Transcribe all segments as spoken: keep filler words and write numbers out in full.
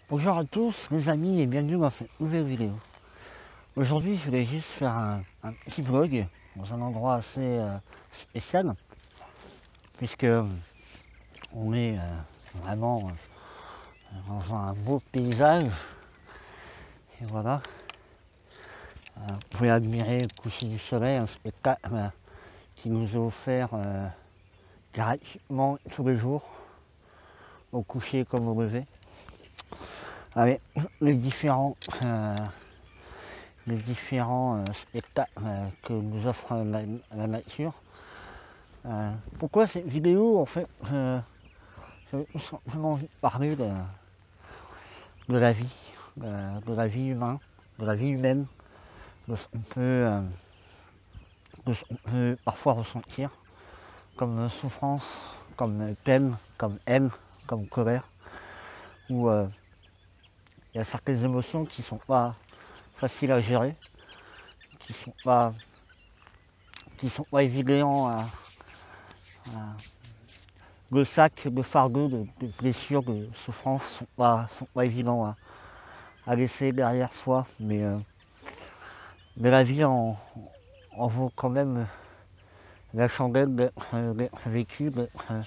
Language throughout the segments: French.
Bonjour à tous les amis et bienvenue dans cette nouvelle vidéo. Aujourd'hui je voulais juste faire un, un petit vlog dans un endroit assez euh, spécial puisque on est euh, vraiment euh, dans un beau paysage et voilà. Euh, vous pouvez admirer le coucher du soleil, un spectacle euh, qui nous est offert euh, gratuitement tous les jours au coucher comme au lever avec les différents euh, les différents euh, spectacles euh, que nous offre la, la nature. Euh, pourquoi cette vidéo? En fait, euh, j'ai simplement envie de parler de, de la vie, de, de la vie humaine, de la vie humaine, de ce qu'on peut, euh, de ce qu'on peut parfois ressentir comme souffrance, comme peine, comme haine, comme colère, où euh, il y a certaines émotions qui sont pas faciles à gérer, qui sont pas, qui sont pas évidentes à, à le sac de fardeau, de, de blessures, de souffrances sont pas, sont pas évidents à, à laisser derrière soi, mais, euh, mais la vie en, en vaut quand même la chandelle d'être euh, vécue, d'être euh,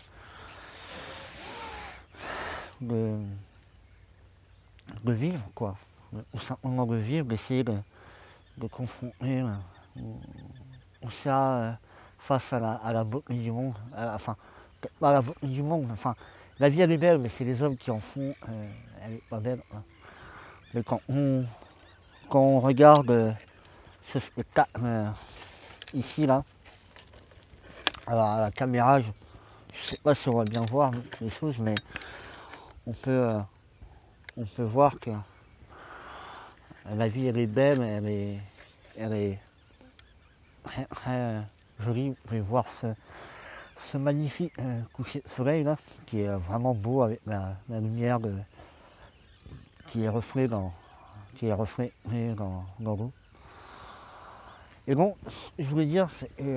de, de vivre, quoi. Ou simplement de vivre, d'essayer de, de confronter euh, ou ça euh, face à la, à la beauté du monde, à la, enfin, pas à la beauté du monde, enfin, la vie elle est belle, mais c'est les hommes qui en font, euh, elle est pas belle. Hein. Mais quand on, quand on regarde euh, ce spectacle euh, ici, là, alors à la caméra, je ne sais pas si on va bien voir les choses, mais on peut, euh, on peut voir que la vie elle est belle, elle est, elle est très, très euh, jolie. Vous pouvez voir ce, ce magnifique euh, coucher de soleil là, qui est vraiment beau avec la, la lumière de, qui est reflétée dans, qui est reflétée dans, dans l'eau. Et bon, je voulais dire, c'est, euh,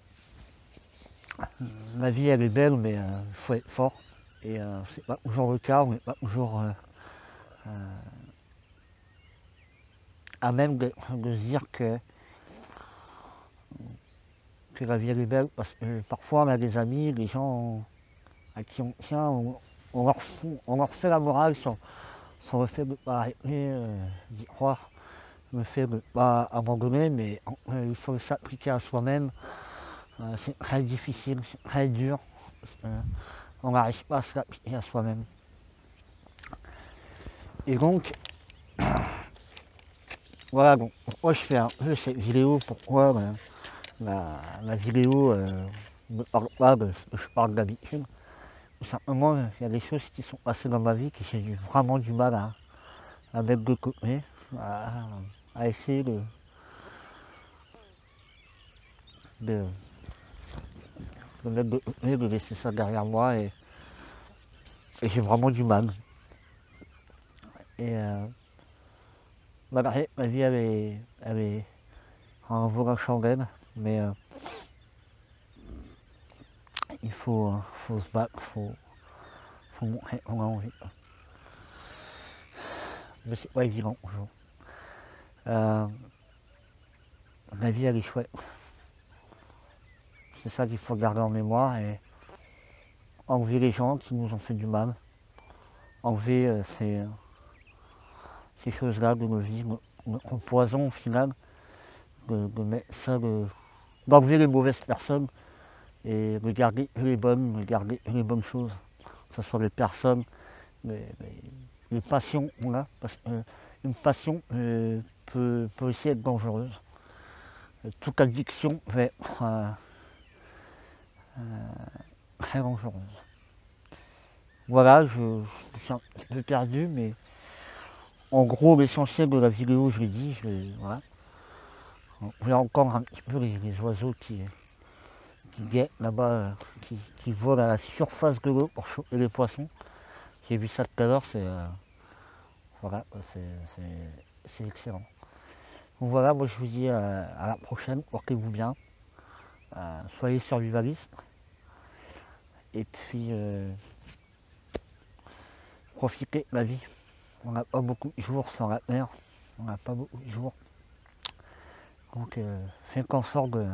la vie elle est belle, mais il euh, faut être fort. Et euh, c'est pas toujours le cas, on n'est pas toujours euh, euh, à même de, de se dire que, que la vie elle est belle, parce que parfois on a des amis, des gens à qui on tient, on, on, leur, fout, on leur fait la morale sur, sur le fait de ne pas arrêter euh, d'y croire, le fait de ne pas abandonner, mais euh, il faut s'appliquer à soi-même. Euh, c'est très difficile, c'est très dur. Euh, on n'arrive pas à s'appliquer à soi-même. Et donc, voilà, donc pourquoi je fais un peu cette vidéo, pourquoi ben, la, la vidéo euh, ne parle pas de ce que je parle d'habitude. Tout simplement, il y a des choses qui sont passées dans ma vie que j'ai eu vraiment du mal à, à mettre de côté, à, à essayer de, de, de mettre de côté, de laisser ça derrière moi, et, et j'ai vraiment du mal. Et euh, malgré ma vie, elle est, elle est en volant chandelle, mais euh, il faut, faut se battre, il faut, faut montrer qu'on a envie. Mais c'est pas évident toujours. Euh, la vie, elle est chouette. C'est ça qu'il faut garder en mémoire et enlever les gens qui nous ont fait du mal. Enlever euh, ces, ces choses-là de nos vies, notre poison au final, de, de mettre ça, de, d'enlever les mauvaises personnes et de garder les bonnes, de garder les bonnes choses. Que ce soit les personnes, les, les, les passions qu'on a, parce qu'une passion euh, peut, peut aussi être dangereuse. Toute addiction va être euh, euh, très dangereuse. Voilà, je, je suis un peu perdu, mais en gros, l'essentiel de la vidéo, je l'ai dit, je l'ai, voilà. On voit encore un petit peu les, les oiseaux qui, qui guettent là-bas, euh, qui, qui volent à la surface de l'eau pour choper les poissons. J'ai vu ça tout à l'heure, c'est euh, voilà, c'est excellent. Donc voilà, moi je vous dis euh, à la prochaine, portez-vous bien, euh, soyez survivalistes, et puis euh, profitez de la vie. on n'a pas beaucoup de jours sans la mer, on n'a pas beaucoup de jours. Donc euh, faites en sorte de,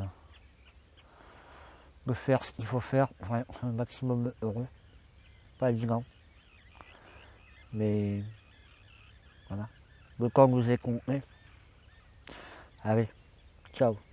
de faire ce qu'il faut faire pour un maximum heureux. Pas évident. Mais voilà. Le temps nous est compté. Allez, ciao.